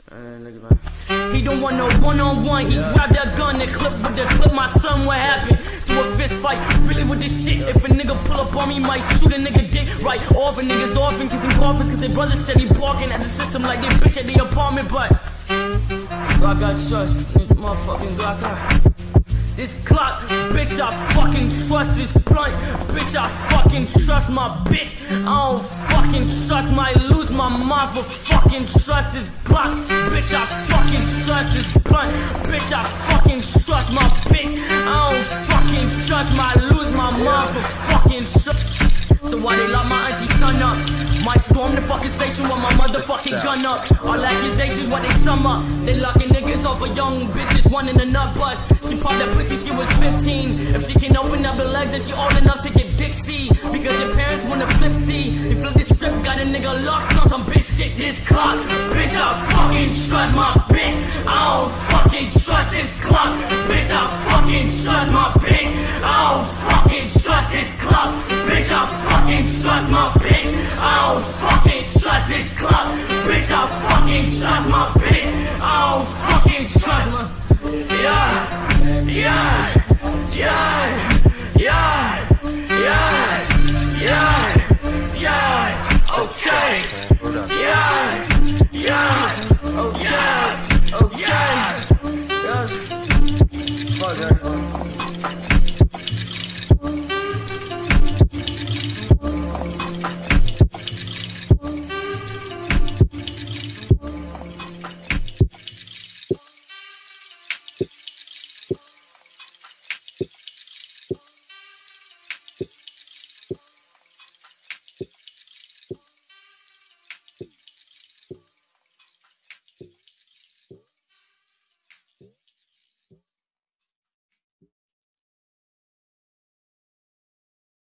He don't want no one-on-one. He grabbed that gun and clipped with the clip. My son, what happened? To a fist fight, really with this shit. If a nigga pull up on me, might shoot a nigga dick right off. A niggas off and kissing coffins, cause their brothers steady barking at the system like they bitch at the apartment. But I got trust, this motherfucking Glock out. This clock, bitch, I fucking trust this blunt. Bitch, I fucking trust my bitch. I don't fucking trust my lose my mind for fucking trust this clock. Bitch, I fucking trust this blunt. Bitch, I fucking trust my bitch. I don't fucking trust my lose my mind for fucking trust. So why they lock my auntie son up? Might storm the fucking station with my motherfucking gun up. All accusations, what they sum up. They locking niggas off of young bitches, one in the nut bust. She popped that pussy, she was 15. If she can open up her legs, then she old enough to get Dixie. Because your parents wanna flip C. You flip the script, got a nigga locked on some bitch shit. This clock, bitch, I fucking trust my bitch. I don't fucking trust this clock. Bitch, I fucking trust my bitch. I don't fucking trust this clock. Bitch, I fucking trust my bitch. I don't fucking trust this clock. Bitch, I fucking trust my bitch.